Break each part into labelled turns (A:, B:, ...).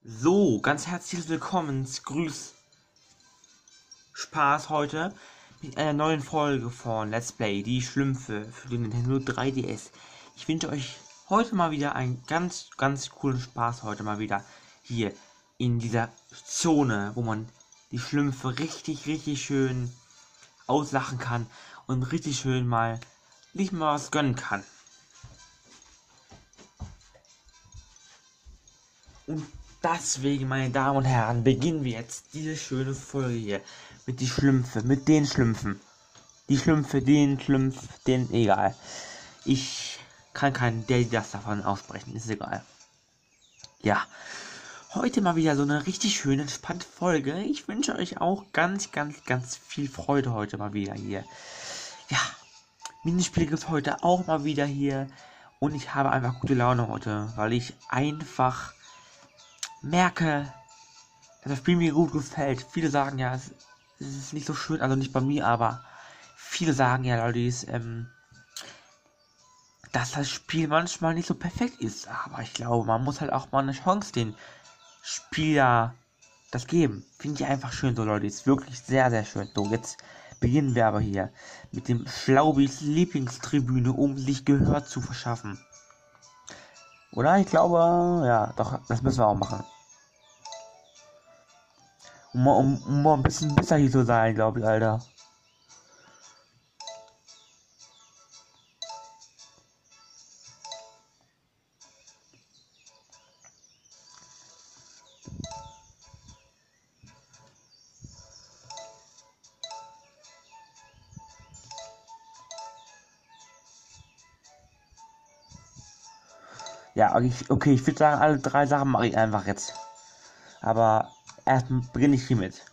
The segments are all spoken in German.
A: So, ganz herzlich willkommen, Grüß, Spaß heute mit einer neuen Folge von Let's Play, die Schlümpfe für den Nintendo 3DS. Ich wünsche euch heute mal wieder einen ganz coolen Spaß heute mal wieder hier in dieser Zone, wo man die Schlümpfe richtig schön auslachen kann und richtig schön mal nicht mal was gönnen kann. Und deswegen, meine Damen und Herren, beginnen wir jetzt diese schöne Folge hier mit die Schlümpfe, mit den Schlümpfen. Die Schlümpfe, den egal. Ich kann keinen, der das davon aussprechen, ist egal. Ja, heute mal wieder so eine richtig schöne, entspannte Folge. Ich wünsche euch auch ganz viel Freude heute mal wieder hier. Ja, Minispiel gibt es heute auch mal wieder hier. Und ich habe einfach gute Laune heute, weil ich einfach merke, dass das Spiel mir gut gefällt. Viele sagen ja, es ist nicht so schön, also nicht bei mir, aber viele sagen ja, Leute, dass das Spiel manchmal nicht so perfekt ist. Aber ich glaube, man muss halt auch mal eine Chance den Spieler das geben. Finde ich einfach schön so, Leute. Ist wirklich sehr schön. So, jetzt beginnen wir aber hier mit dem Schlaubis Lieblingstribüne, um sich Gehör zu verschaffen. Oder? Ich glaube, ja, doch, das müssen wir auch machen. Um mal ein bisschen besser hier zu sein, glaube ich, Alter. Ja, okay, ich würde sagen, alle drei Sachen mache ich einfach jetzt. Aber erst beginne ich hiermit.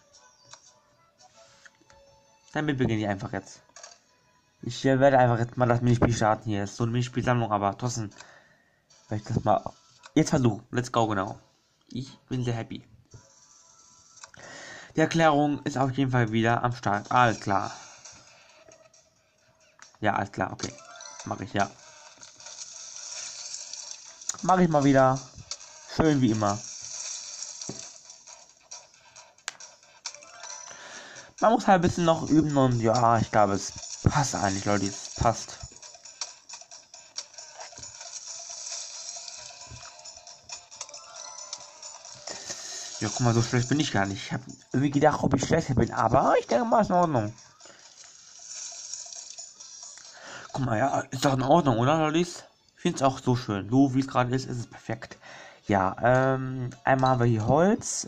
A: Damit beginne ich einfach jetzt. Ich werde einfach jetzt mal das Minispiel starten hier. Das ist so eine Minispielsammlung, aber trotzdem werde ich das mal jetzt versuchen. Let's go, genau. Ich bin sehr happy. Die Erklärung ist auf jeden Fall wieder am Start. Alles klar. Ja, alles klar, okay. Mache ich, ja. Mache ich mal wieder. Schön wie immer. Man muss halt ein bisschen noch üben und ja, ich glaube, es passt eigentlich, Leute. Es passt. Ja, guck mal, so schlecht bin ich gar nicht. Ich habe irgendwie gedacht, ob ich schlechter bin, aber ich denke mal, ist in Ordnung. Guck mal, ja, ist doch in Ordnung, oder, Leute? Ich finde es auch so schön. So wie es gerade ist es perfekt. Ja, einmal haben wir hier Holz.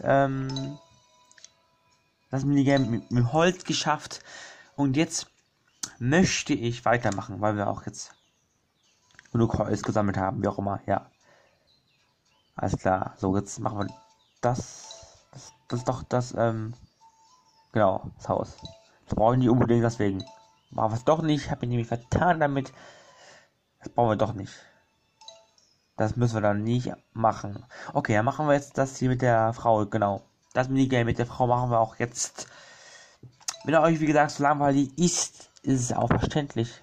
A: Das Minigame mit Holz geschafft. Und jetzt möchte ich weitermachen, weil wir auch jetzt genug Holz gesammelt haben, wie auch immer, ja. Alles klar. So, jetzt machen wir das ist doch das, genau, das Haus. Das brauche ich nicht unbedingt, deswegen. Machen wir es doch nicht. Habe ich nämlich vertan damit. Das brauchen wir doch nicht. Das müssen wir dann nicht machen. Okay, dann machen wir jetzt das hier mit der Frau, genau. Das Minigame mit der Frau machen wir auch jetzt. Wenn euch, wie gesagt, so langweilig ist es auch verständlich.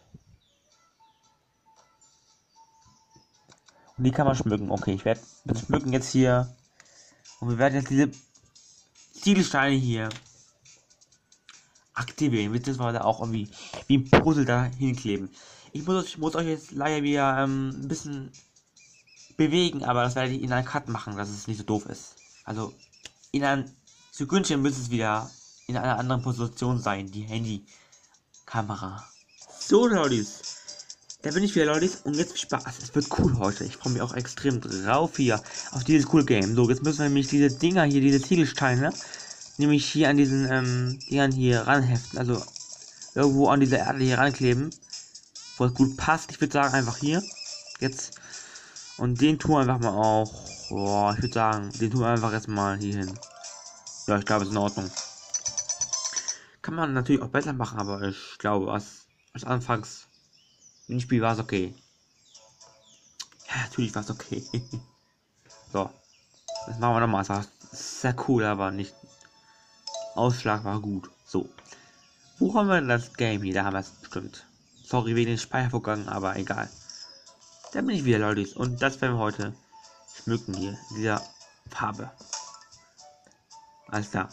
A: Und die kann man schmücken. Okay, ich werde das schmücken jetzt hier. Und wir werden jetzt diese Ziegelsteine hier aktivieren. Beziehungsweise auch irgendwie wie ein Puzzle da hinkleben. Ich muss euch jetzt leider wieder ein bisschen bewegen, aber das werde ich in einer Cut machen, dass es nicht so doof ist. Also in einem Sekündchen müsste es wieder in einer anderen Position sein, die Handykamera. So, Leute, da bin ich wieder, Leute, und jetzt viel Spaß. Es wird cool heute. Ich freue mich auch extrem drauf hier auf dieses coole Game. So, jetzt müssen wir nämlich diese Dinger hier, diese Ziegelsteine, nämlich hier an diesen Dingern hier ranheften, also irgendwo an dieser Erde hier rankleben, wo es gut passt. Ich würde sagen, einfach hier jetzt. Und den tun wir einfach mal auch. Boah, ich würde sagen, den tun wir einfach jetzt mal hier hin. Ja, ich glaube, es ist in Ordnung. Kann man natürlich auch besser machen, aber ich glaube, als Anfangs Spiel war es okay. Ja, natürlich war es okay. So, das machen wir nochmal. Das war sehr cool, aber nicht. Ausschlag war gut. So. Wo haben wir denn das Game hier? Da haben wir es bestimmt. Sorry wegen den Speichervorgang, aber egal. Da bin ich wieder, Leute. Und das werden wir heute schmücken hier. Dieser Farbe. Alles klar.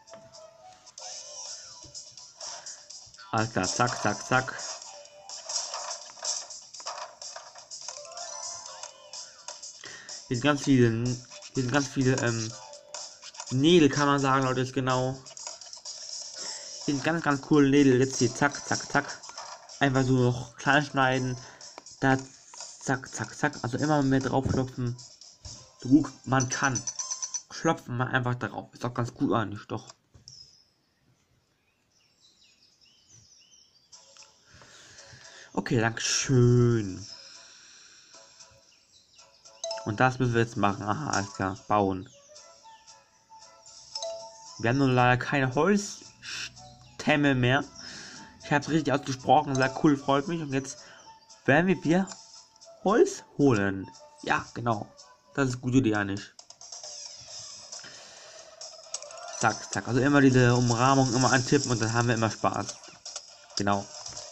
A: Alles klar, zack, zack, zack. Hier sind ganz viele Nägel, kann man sagen, Leute, ist genau. Hier sind ganz, ganz coole Nägel. Jetzt hier, zack, zack, zack. Einfach so noch klein schneiden. Da, zack, zack, zack. Also immer mehr drauf klopfen. So gut man kann. Klopfen man einfach drauf. Ist auch ganz gut eigentlich, doch. Okay, dankeschön. Und das müssen wir jetzt machen. Aha, alles klar. Bauen. Wir haben nur leider keine Holzstämme mehr. Ich habe es richtig ausgesprochen. Sehr cool, freut mich. Und jetzt werden wir wieder Holz holen. Ja, genau. Das ist eine gute Idee eigentlich. Zack, zack. Also immer diese Umrahmung immer antippen und dann haben wir immer Spaß. Genau.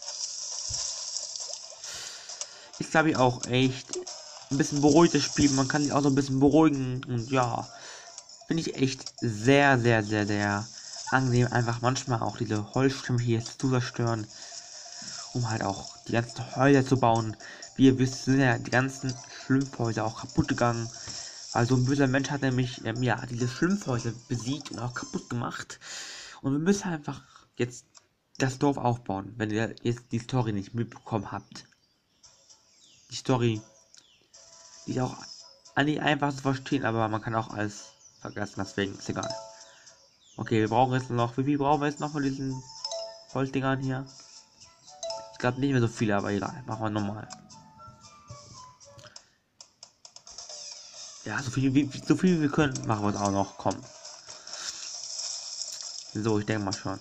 A: Ist glaube ich auch echt ein bisschen beruhigtes Spiel. Man kann sich auch so ein bisschen beruhigen. Und ja, finde ich echt sehr, sehr, sehr, sehr angenehm. Einfach manchmal auch diese Holzstämme hier zu zerstören. Um halt auch die ganzen Häuser zu bauen. Wie ihr wisst, sind ja die ganzen Schlümpfhäuser auch kaputt gegangen. Also ein böser Mensch hat nämlich ja diese Schlümpfhäuser besiegt und auch kaputt gemacht. Und wir müssen einfach jetzt das Dorf aufbauen, wenn ihr jetzt die Story nicht mitbekommen habt. Die Story, die ist auch eigentlich einfach zu verstehen, aber man kann auch alles vergessen, deswegen ist egal. Okay, wir brauchen jetzt noch, wie viel brauchen wir jetzt noch von diesen Holzdingern hier? Ich glaube nicht mehr so viele, aber egal, machen wir nochmal. Ja, so viel wie wir können, machen wir es auch noch. Komm. So, ich denke mal schon.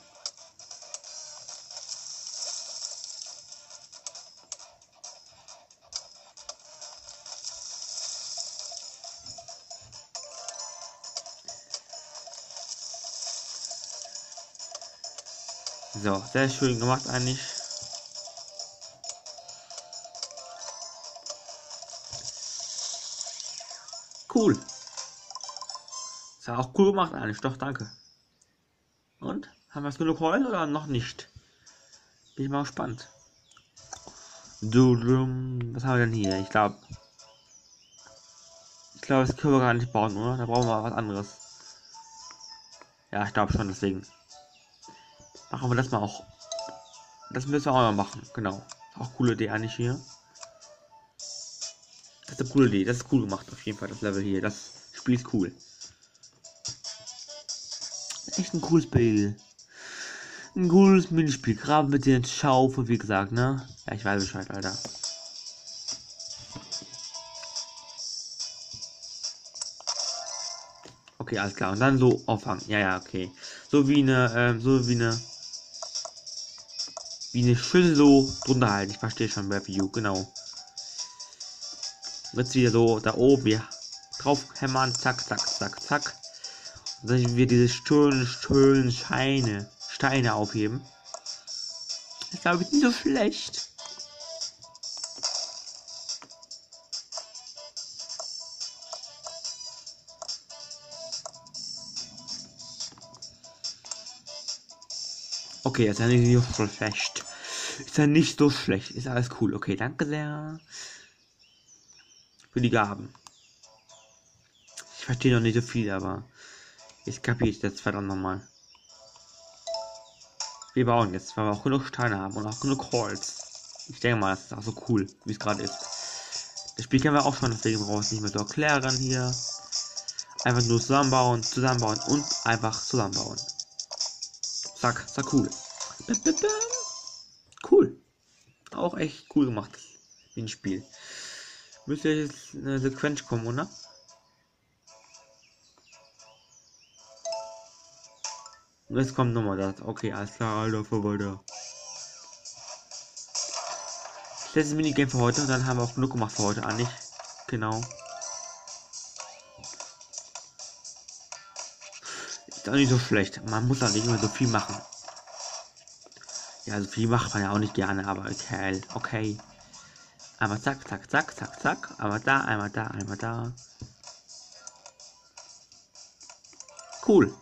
A: So, sehr schön gemacht eigentlich. Cool. Ist ja auch cool gemacht eigentlich, doch, danke. Und? Haben wir es genug Holz oder noch nicht? Bin ich mal gespannt. Was haben wir denn hier? Ich glaube, das können wir gar nicht bauen, oder? Da brauchen wir was anderes. Ja, ich glaube schon, deswegen. Machen wir das mal auch. Das müssen wir auch mal machen, genau. Auch coole Idee eigentlich hier. Das ist eine coole Idee, das ist cool gemacht auf jeden Fall, das Level hier. Das Spiel ist cool. Echt ein cooles Spiel. Ein cooles Minispiel. Graben mit den Schaufel, wie gesagt, ne? Ja, ich weiß Bescheid, Alter. Okay, alles klar. Und dann so auffangen. Ja, ja, okay. So wie eine, wie eine Schüssel so drunter halten. Ich verstehe schon bei View, genau. Jetzt wieder so da oben, wir drauf hämmern, zack, zack, zack, zack. Und dann wir diese schönen Steine aufheben. Das glaube ich nicht so schlecht. Okay, ist ja nicht so schlecht. Ist ja nicht so schlecht. Ist alles cool. Okay, danke sehr. Für die Gaben. Ich verstehe noch nicht so viel, aber ich kapiere ich das verdammt nochmal. Wir bauen jetzt, weil wir auch genug Steine haben und auch genug Holz. Ich denke mal, das ist auch so cool, wie es gerade ist. Das Spiel kennen wir auch schon, deswegen brauchen wir es nicht mehr so erklären hier. Einfach nur zusammenbauen und einfach zusammenbauen. Zack, zack, cool. Cool. Auch echt cool gemacht, wie ein Spiel. Müsste jetzt eine Sequenz kommen, oder? Und jetzt kommt nochmal das. Okay, alles klar, Alter, vorbei da. Letztes Minigame für heute, dann haben wir auch genug gemacht für heute, eigentlich. Genau. Ist auch nicht so schlecht. Man muss halt nicht immer so viel machen. Ja, so viel macht man ja auch nicht gerne, aber okay. Okay. Einmal zack, zack, zack, zack, zack. Einmal da, einmal da, einmal da. Cool.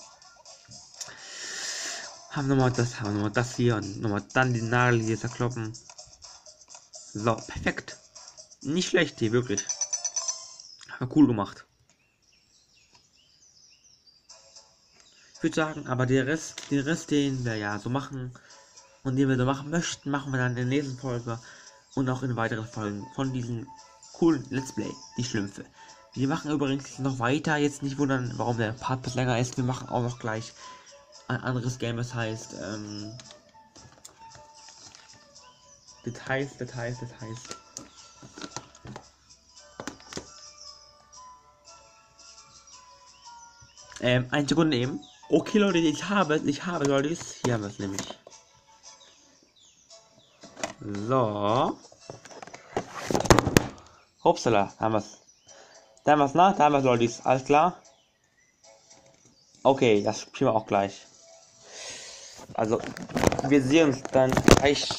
A: Haben wir mal das hier und nochmal dann die Nadel hier zerkloppen. So, perfekt. Nicht schlecht hier, wirklich. Haben wir cool gemacht. Ich würde sagen, aber den Rest, den wir ja so machen und den wir so machen möchten, machen wir dann in der nächsten Folge und auch in weiteren Folgen von diesem coolen Let's Play, die Schlümpfe. Wir machen übrigens noch weiter, jetzt nicht wundern, warum der Part bis länger ist. Wir machen auch noch gleich ein anderes Game, das heißt Details. Eine Sekunde eben. Okay Leute, ich habe Leute, hier haben wir es nämlich. So. Hopsala, da haben wir es. Da haben wir es, Leute, alles klar? Okay, das spielen wir auch gleich. Also, wir sehen uns dann gleich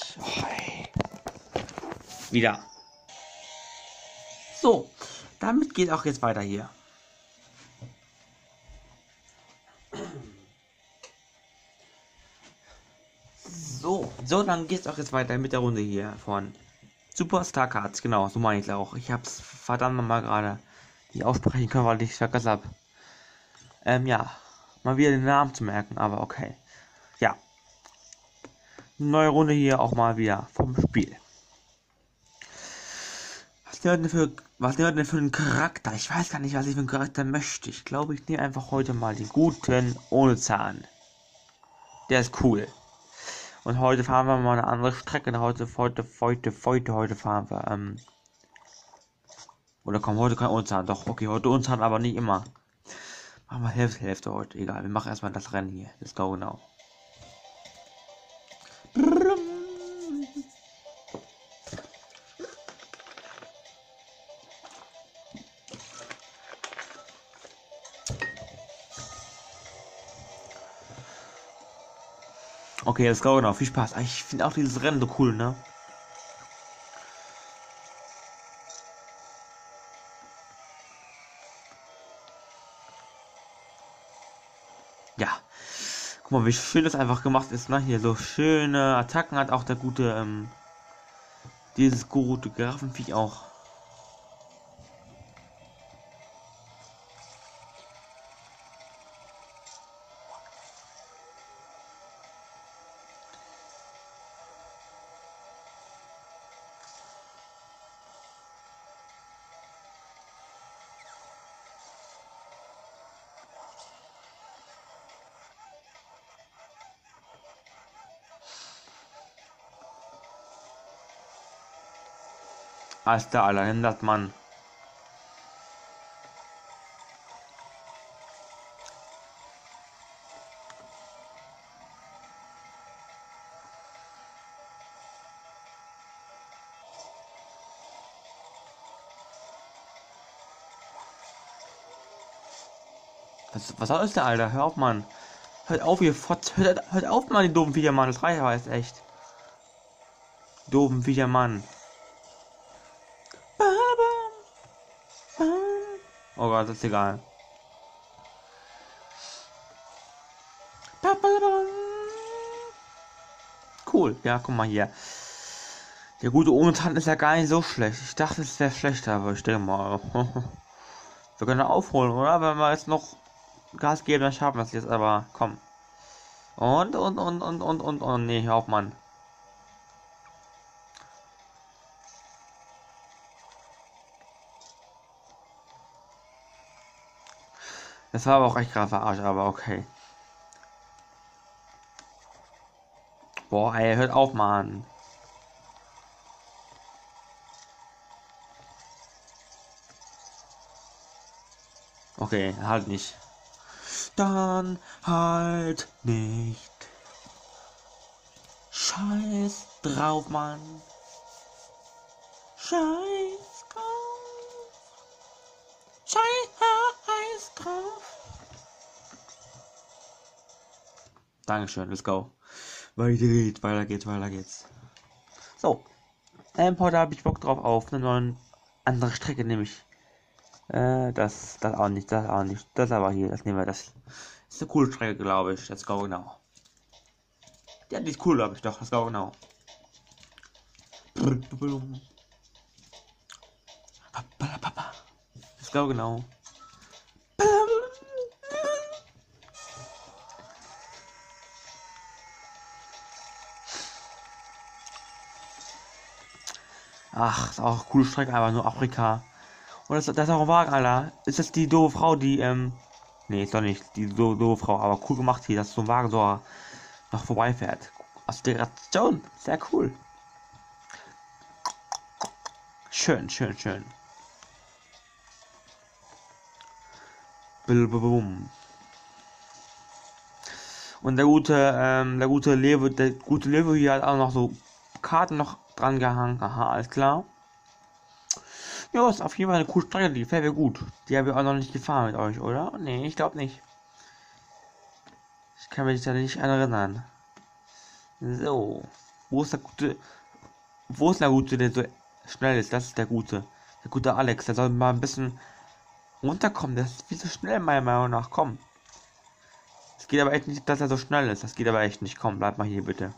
A: wieder. So, damit geht auch jetzt weiter hier. So, dann geht's auch jetzt weiter mit der Runde hier von Superstar Cards. Genau, so meine ich auch. Ich hab's verdammt mal gerade nicht aussprechen können, weil ich es vergessen habe. Ja, mal wieder den Namen zu merken, aber okay. Ja, neue Runde hier auch mal wieder vom Spiel. Was nehmen wir denn für einen Charakter? Ich weiß gar nicht, was ich für einen Charakter möchte. Ich glaube, ich nehme einfach heute mal den guten ohne Zahn. Der ist cool. Und heute fahren wir mal eine andere Strecke. Heute fahren wir, oder komm, heute kein Unzahn. Doch, okay, heute Unzahn, aber nicht immer. Machen wir Hälfte heute. Egal, wir machen erstmal das Rennen hier. Let's go now. Okay, let's go now. Viel Spaß. Ich finde auch dieses Rennen so cool, ne? Ja. Guck mal, wie schön das einfach gemacht ist, ne? Hier so schöne Attacken hat auch der gute, dieses gute Giraffenviech auch. Alles klar, Alter, hindert man. Was ist der, Alter? Hör auf, Mann. Hört auf, ihr Fotz. Hört auf, Mann, die doofen Viecher, Mann. Das reicht aber jetzt echt. Doofen Viecher, Mann. Oh Gott, das ist egal. Cool, ja, guck mal hier. Der gute Onentan ist ja gar nicht so schlecht. Ich dachte, es wäre schlechter, aber ich denke mal. Wir können aufholen, oder? Wenn wir jetzt noch Gas geben, dann schaffen wir es jetzt, aber komm. Und, nee, hör auf, Mann. Das war aber auch echt gerade verarscht, aber okay. Boah, ey, hört auf, Mann. Okay, halt nicht. Dann halt nicht. Scheiß drauf, Mann. Scheiß drauf. Scheiß drauf. Dankeschön, let's go. Weiter geht's. So. Heute habe ich Bock drauf auf eine neue andere Strecke, nämlich. Das auch nicht. Das aber hier, das nehmen wir das. Ist eine coole Strecke, glaube ich. Let's go, genau. Ja, die ist cool, glaube ich doch. Let's go, genau. Let's go, genau. Ach, ist auch eine coole Strecke, aber nur Afrika. Und das ist auch ein Wagen, Alter. Ist das die doofe Frau, die, nee, ist doch nicht die doofe Frau, aber cool gemacht hier, dass so ein Wagen so noch vorbeifährt. Aus der Ration. Sehr cool. Schön, schön, schön. Bum. Und der gute Lewe hier hat auch noch so Karten noch dran gehangen. Aha, alles klar. Ja, ist auf jeden Fall eine coole Strecke, die gefällt mir gut. Die habe ich auch noch nicht gefahren mit euch, oder? Nee, ich glaube nicht. Ich kann mich da nicht an erinnern. So. Wo ist der gute. Wo ist der gute, der so schnell ist? Das ist der gute. Der gute Alex. Der soll mal ein bisschen runterkommen. Der ist viel zu schnell, meiner Meinung nach. Komm. Es geht aber echt nicht, dass er so schnell ist. Das geht aber echt nicht. Komm, bleib mal hier bitte.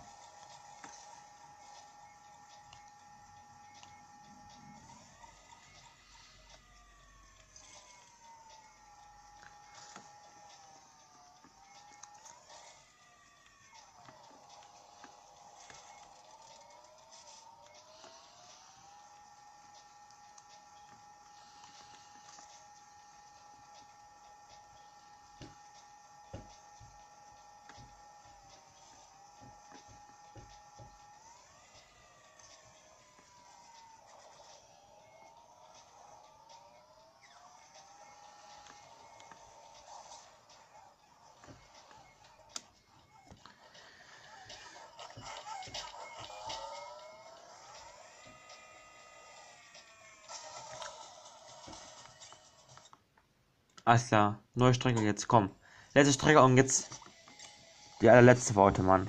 A: Alles klar. Neue Strecke jetzt. Komm. Letzte Strecke und jetzt die allerletzte Worte, Mann.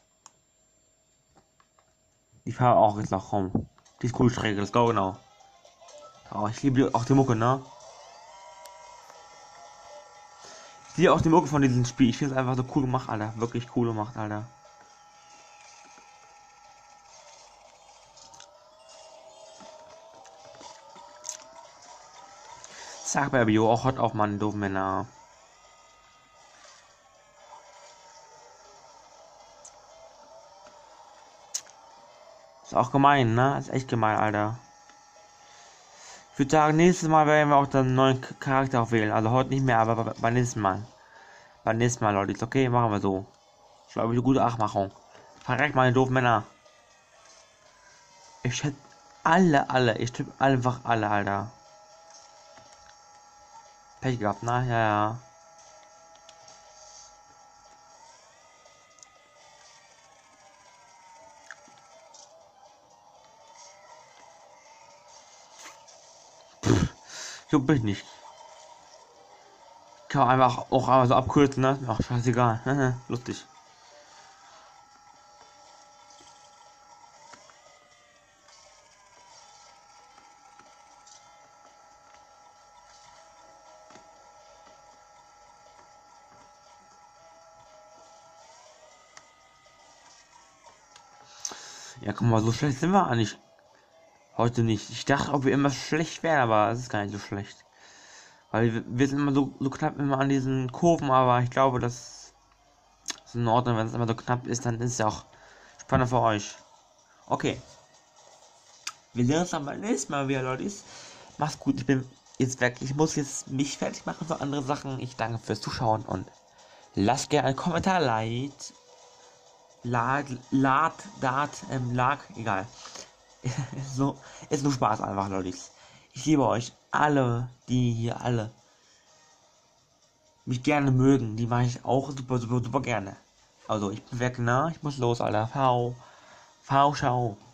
A: Die fahren auch jetzt noch rum. Die ist cool Strecke. Let's go, genau. Oh, ich liebe auch die Mucke, ne? Ich liebe auch die Mucke von diesem Spiel. Ich finde es einfach so cool gemacht, Alter. Wirklich cool gemacht, Alter. Sag bei Bio auch hot auf, Mann, doofen Männer. Ist auch gemein, ne? Ist echt gemein, Alter. Ich würde sagen, nächstes Mal werden wir auch dann einen neuen Charakter auch wählen. Also heute nicht mehr, aber beim nächsten Mal. Beim nächsten Mal, Leute. Ist okay, machen wir so. Ich glaube, eine gute Achmachung. Verreckt, meine doofen Männer. Ich hätte alle. Ich tippe einfach alle, Alter. Pech gehabt, ne? Ja, ja. So bin ich nicht. Kann man einfach auch einmal so abkürzen, ne? Ach, scheißegal. Lustig. Ja, guck mal, so schlecht sind wir eigentlich heute nicht. Ich dachte, ob wir immer schlecht wären, aber es ist gar nicht so schlecht. Weil wir sind immer so knapp immer an diesen Kurven, aber ich glaube, das ist in Ordnung. Wenn es immer so knapp ist, dann ist es ja auch spannend für euch. Okay. Wir sehen uns dann beim nächsten Mal wieder, Leute. Macht's gut, ich bin jetzt weg. Ich muss jetzt mich fertig machen für andere Sachen. Ich danke fürs Zuschauen und lasst gerne einen Kommentar egal. So, ist nur Spaß einfach, Leute. Ich liebe euch alle, die hier alle mich gerne mögen. Die mache ich auch super gerne. Also, ich bin weg, ne? Ich muss los, Alter. V, ciao.